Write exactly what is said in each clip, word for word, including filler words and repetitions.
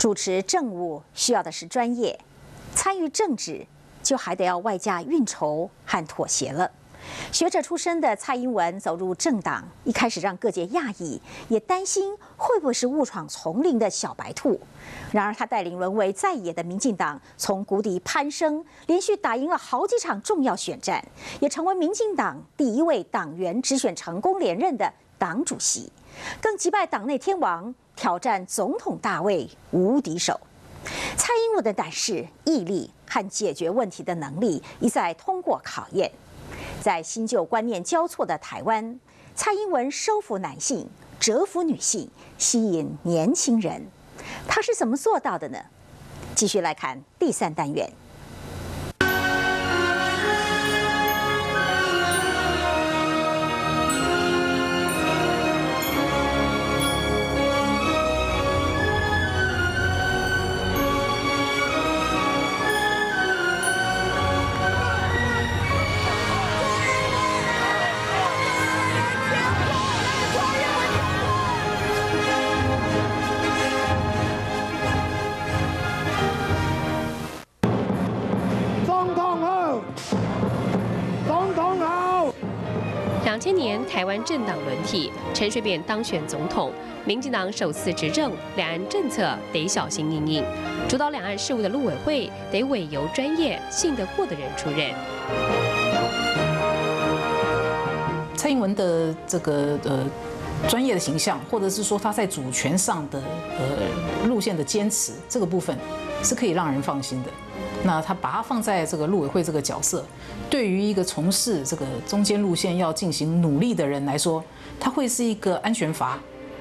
主持政务需要的是专业，参与政治就还得要外加运筹和妥协了。学者出身的蔡英文走入政党，一开始让各界讶异，也担心会不会是误闯丛林的小白兔。然而，他带领沦为在野的民进党从谷底攀升，连续打赢了好几场重要选战，也成为民进党第一位党员直选成功连任的党主席，更击败党内天王，挑战总统大位无敌手。蔡英文的胆识、毅力和解决问题的能力一再通过考验。在新旧观念交错的台湾，蔡英文收服男性，折服女性，吸引年轻人。他是怎么做到的呢？继续来看第三单元。 两千年台湾政党轮替，陈水扁当选总统，民进党首次执政，两岸政策得小心因应。主导两岸事务的陆委会得委由专业、信得过的人出任。 蔡英文的这个呃专业的形象，或者是说他在主权上的呃路线的坚持，这个部分是可以让人放心的。那他把它放在这个陆委会这个角色，对于一个从事这个中间路线要进行努力的人来说，他会是一个安全阀。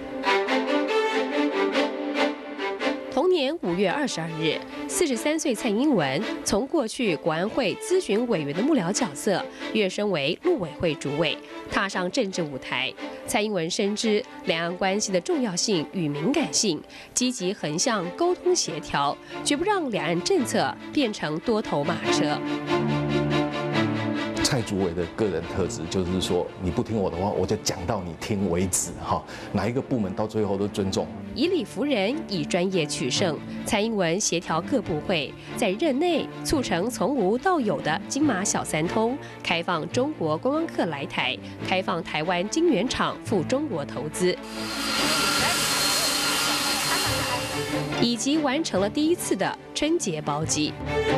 同年五月二十二日，四十三岁蔡英文从过去国安会咨询委员的幕僚角色跃升为陆委会主委，踏上政治舞台。蔡英文深知两岸关系的重要性与敏感性，积极横向沟通协调，绝不让两岸政策变成多头马车。 蔡主委的个人特质就是说，你不听我的话，我就讲到你听为止哈。哪一个部门到最后都尊重， 以理服人，以专业取胜。蔡英文协调各部会，在任内促成从无到有的金马小三通，开放中国观光客来台，开放台湾晶圆厂赴中国投资，以及完成了第一次的春节包机。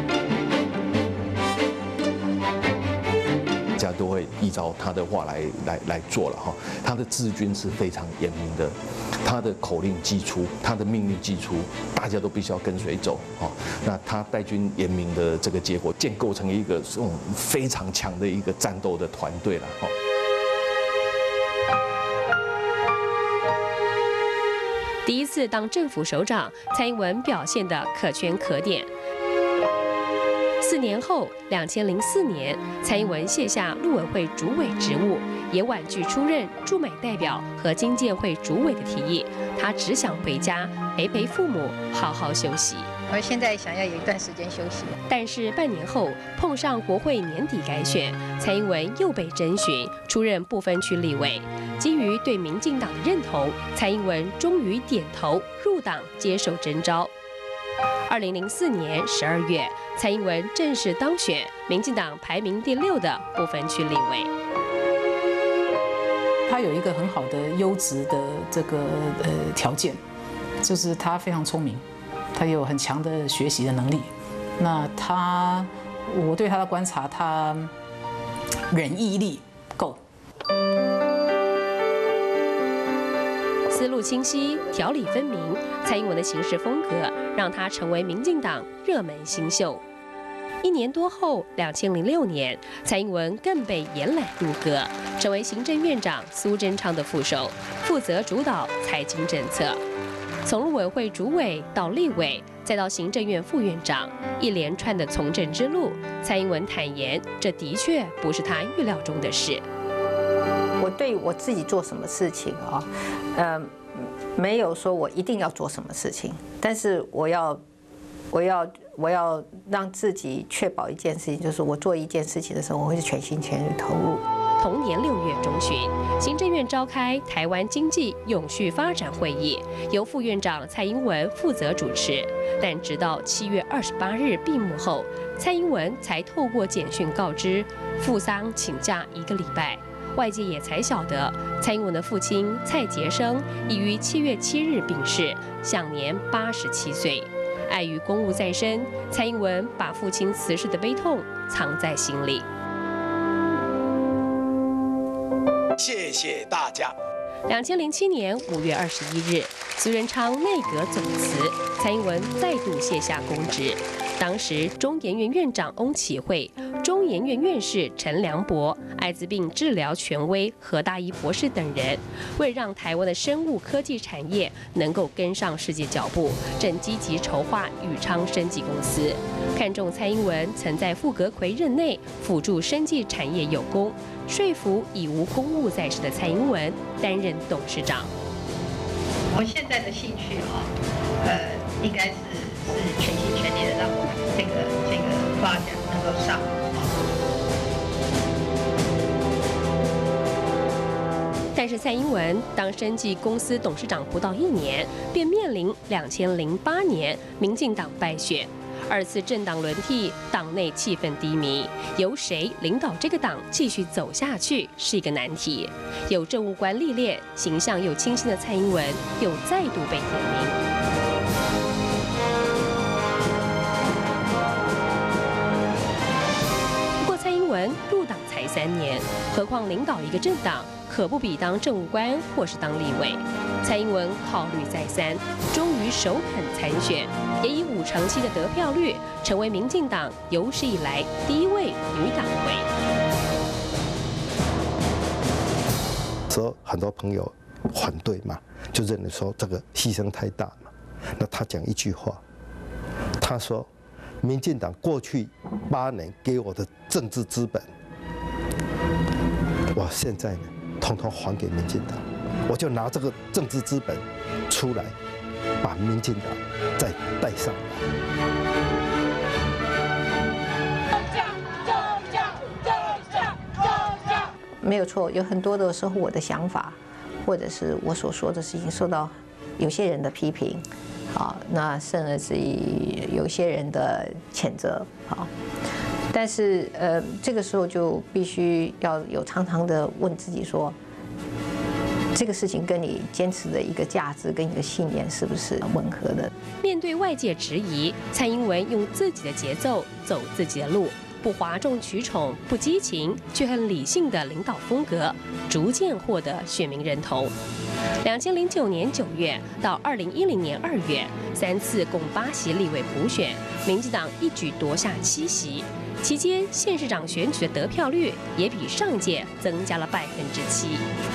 大家都会依照他的话来来来做了哈。他的治军是非常严明的，他的口令寄出，他的命令寄出，大家都必须要跟随走哈。那他带军严明的这个结果，建构成一个这种非常强的一个战斗的团队了哈。 第一次当政府首长，蔡英文表现得可圈可点。四年后，两千零四年，蔡英文卸下陆委会主委职务，也婉拒出任驻美代表和经建会主委的提议。他只想回家陪陪父母，好好休息。 我现在想要有一段时间休息。 但是半年后，碰上国会年底改选，蔡英文又被征询出任不分区立委。基于对民进党的认同，蔡英文终于点头入党接受征召。二零零四年十二月，蔡英文正式当选民进党排名第六的不分区立委。 他有一个很好的优质的这个呃条件，就是他非常聪明，他有很强的学习的能力。那他，我对他的观察，他忍毅力够。 思路清晰，条理分明，蔡英文的行事风格让他成为民进党热门新秀。一年多后，两千零六年，蔡英文更被延揽入阁，成为行政院长苏贞昌的副手，负责主导财经政策。从陆委会主委到立委，再到行政院副院长，一连串的从政之路，蔡英文坦言，这的确不是他预料中的事。 我对我自己做什么事情啊，呃，没有说我一定要做什么事情，但是我要，我要，我要让自己确保一件事情，就是我做一件事情的时候，我会是全心全意投入。 同年六月中旬，行政院召开台湾经济永续发展会议，由副院长蔡英文负责主持。但直到七月二十八日闭幕后，蔡英文才透过简讯告知父丧请假一个礼拜。外界也才晓得，蔡英文的父亲蔡杰生已于七月七日病逝，享年八十七岁。碍于公务在身，蔡英文把父亲辞世的悲痛藏在心里。 谢谢大家。 两千零七年五月二十一日，苏贞昌内阁总辞，蔡英文再度卸下公职。当时中研院院长翁启惠、中研院院士陈良博、艾滋病治疗权威何大一博士等人，为让台湾的生物科技产业能够跟上世界脚步，正积极筹划宇昌生技公司。看中蔡英文曾在傅格奎任内辅助生技产业有功，说服已无公务在身的蔡英文担任董事长。 我现在的兴趣啊，呃，应该是是全心全力的让我们这个这个发展能够上。 但是蔡英文当生技公司董事长不到一年，便面临两千零八年民进党败选。二次政党轮替，党内气氛低迷，由谁领导这个党继续走下去是一个难题。有政务官历练、形象又清新的蔡英文，又再度被点名。不过蔡英文入党才三年，何况领导一个政党，可不比当政务官或是当立委。蔡英文考虑再三，终于首肯参选，也以五成七的得票率，成为民进党有史以来第一位女党魁。 说很多朋友反对嘛，就认为说这个牺牲太大嘛。那他讲一句话，他说：“民进党过去八年给我的政治资本，我现在呢，统统还给民进党。”我就拿这个政治资本出来，把民进党再带上来。 没有错，有很多的时候我的想法，或者是我所说的事情受到有些人的批评，啊，那甚至于有些人的谴责，啊。但是呃，这个时候就必须要有常常的问自己说，这个事情跟你坚持的一个价值跟一个信念是不是吻合的？ 面对外界质疑，蔡英文用自己的节奏走自己的路，不哗众取宠，不激情，却很理性的领导风格，逐渐获得选民认同。两千零九年九月到二零一零年二月，三次共八席立委补选，民进党一举夺下七席。期间，县市长选举的得票率也比上届增加了百分之七。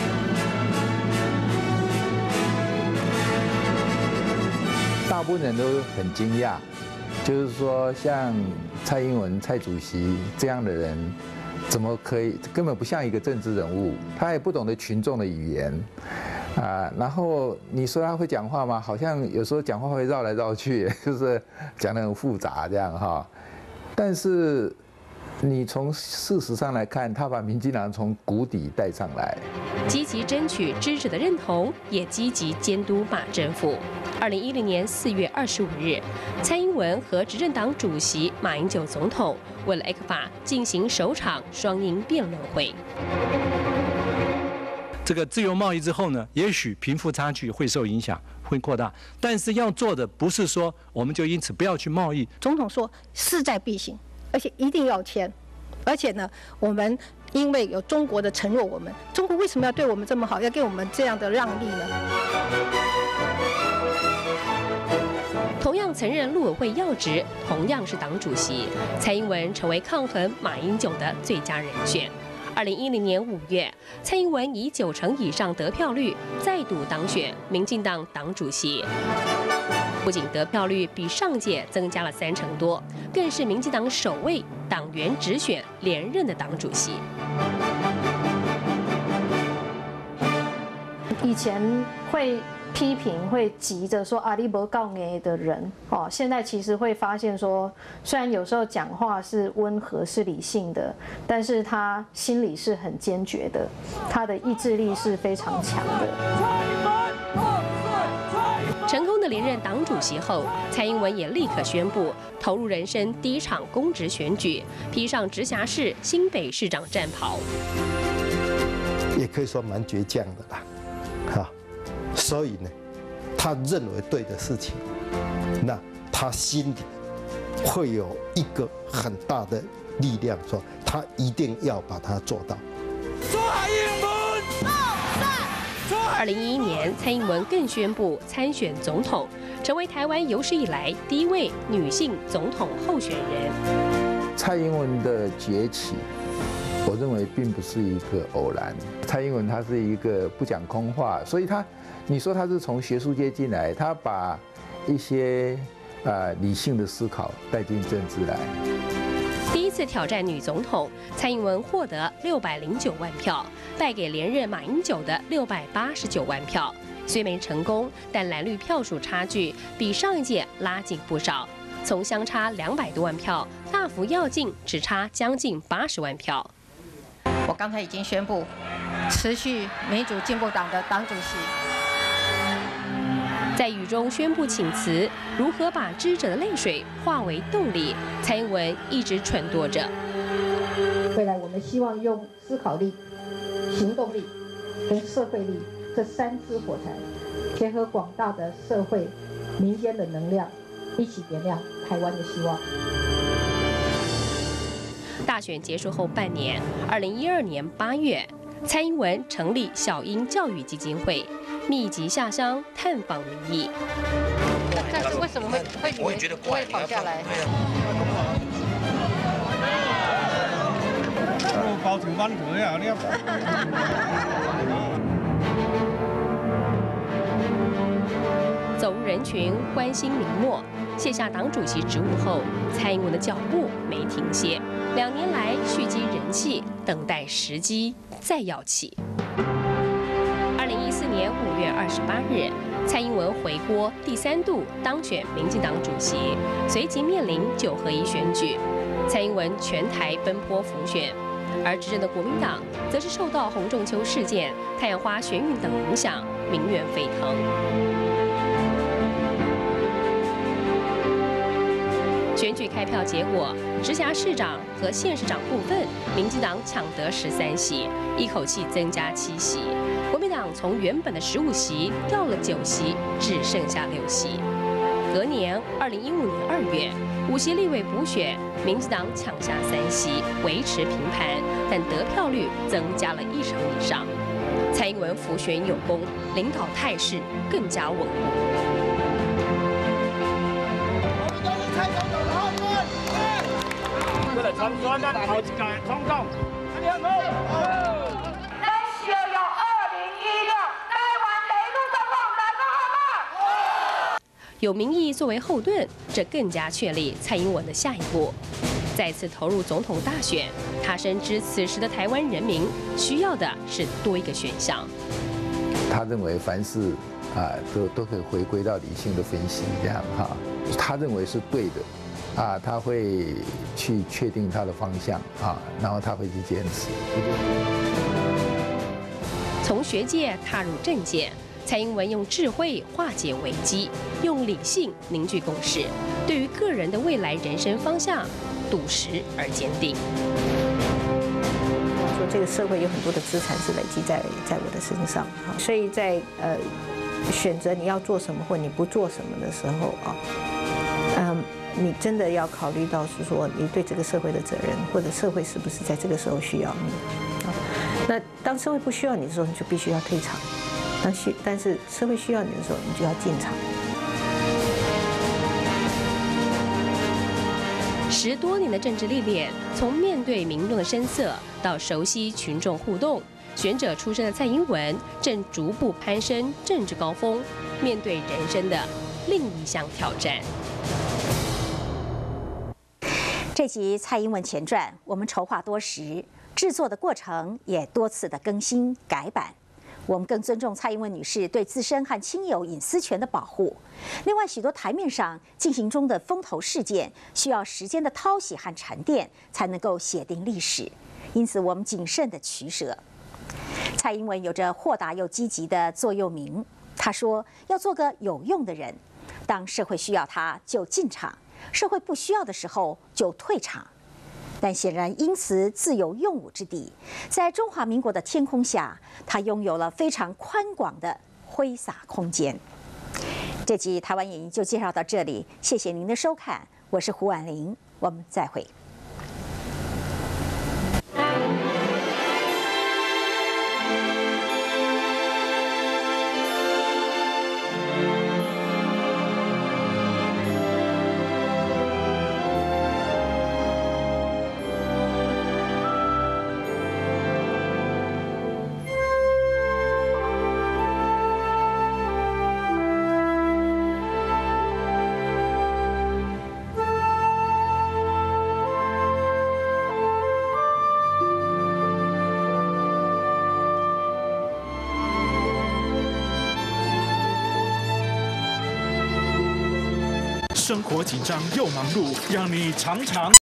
大部分人都很惊讶，就是说像蔡英文、蔡主席这样的人，怎么可以根本不像一个政治人物？他也不懂得群众的语言啊。然后你说他会讲话吗？好像有时候讲话会绕来绕去，就是讲得很复杂这样哈。但是你从事实上来看，他把民进党从谷底带上来， 积极争取支持的认同，也积极监督马政府。二零一零年四月二十五日，蔡英文和执政党主席马英九总统为了 E C F A 进行首场双赢辩论会。 这个自由贸易之后呢，也许贫富差距会受影响，会扩大。但是要做的不是说我们就因此不要去贸易。 总统说势在必行，而且一定要签。而且呢，我们因为有中国的承诺，我们中国为什么要对我们这么好，要给我们这样的让利呢？ 同样曾任陆委会要职，同样是党主席，蔡英文成为抗衡马英九的最佳人选。二零一零年五月，蔡英文以九成以上得票率再度当选民进党党主席。不仅得票率比上届增加了三成多，更是民进党首位党员直选连任的党主席。 以前会批评会急着说阿里伯告你的人，哦，现在其实会发现说，虽然有时候讲话是温和是理性的，但是他心里是很坚决的，他的意志力是非常强的。 成功的连任党主席后，蔡英文也立刻宣布投入人生第一场公职选举，披上直辖市新北市长战袍。 也可以说蛮倔强的啦，哈。所以呢，他认为对的事情，那他心里会有一个很大的力量，说他一定要把它做到。 蔡英文，二零一一年，蔡英文更宣布参选总统，成为台湾有史以来第一位女性总统候选人。 蔡英文的崛起，我认为并不是一个偶然。蔡英文她是一个不讲空话，所以她。你说他是从学术界进来，他把一些呃理性的思考带进政治来。 第一次挑战女总统，蔡英文获得六百零九万票，败给连任马英九的六百八十九万票。虽没成功，但蓝绿票数差距比上一届拉近不少，从相差两百多万票大幅跃进，只差将近八十万票。 我刚才已经宣布，持续民主进步党的党主席。 在雨中宣布请辞，如何把知者的泪水化为动力？蔡英文一直蠢惰着。 未来我们希望用思考力、行动力跟社会力这三支火柴，结合广大的社会、民间的能量，一起点亮台湾的希望。 大选结束后半年，二零一二年八月，蔡英文成立小英教育基金会。密集下乡探访民意， 但是为什么会会不会不会跑下来？ 包成班子呀，你走入人群，关心民末。卸下党主席职务后，蔡英文的脚步没停歇，两年来蓄积人气，等待时机再要起。二零一四年五月二十八日，蔡英文回国第三度当选民进党主席，随即面临九合一选举。蔡英文全台奔波辅选，而执政的国民党则是受到洪仲丘事件、太阳花学运等影响，民怨沸腾。选举开票结果，直辖市长和县市长部分，民进党抢得十三席，一口气增加七席。国民党从原本的十五席掉了九席，只剩下六席。隔年，二零一五年二月，五席立委补选，民进党抢下三席，维持平盘，但得票率增加了一成以上。蔡英文辅选有功，领导态势更加稳固。 为了参选咱后一届总统，你好。 咱需要二零一六台湾第一总统来个好吗？ 有民意作为后盾，这更加确立蔡英文的下一步。再次投入总统大选，他深知此时的台湾人民需要的是多一个选项。 他认为凡事啊都都可以回归到理性的分析，这样哈，他认为是对的。啊，他会去确定他的方向啊，然后他会去坚持。 从学界踏入政界，蔡英文用智慧化解危机，用理性凝聚共识，对于个人的未来人生方向，笃实而坚定。 说这个社会有很多的资产是累积在在我的身上，所以在呃选择你要做什么或你不做什么的时候啊，嗯。你真的要考虑到是说你对这个社会的责任，或者社会是不是在这个时候需要你啊？那当社会不需要你的时候，你就必须要退场；但是但是社会需要你的时候，你就要进场。 十多年的政治历练，从面对民众的声色到熟悉群众互动，选者出身的蔡英文正逐步攀升政治高峰，面对人生的另一项挑战。 这集《蔡英文前传》我们筹划多时，制作的过程也多次的更新改版。 我们更尊重蔡英文女士对自身和亲友隐私权的保护。另外，许多台面上进行中的风头事件，需要时间的淘洗和沉淀，才能够写定历史。因此，我们谨慎的取舍。蔡英文有着豁达又积极的座右铭，她说要做个有用的人，当社会需要她就进场，社会不需要的时候就退场。但显然，因此自有用武之地，在中华民国的天空下，他拥有了非常宽广的挥洒空间。这集台湾演艺就介绍到这里，谢谢您的收看，我是胡婉玲，我们再会。 生活紧张又忙碌，让你常常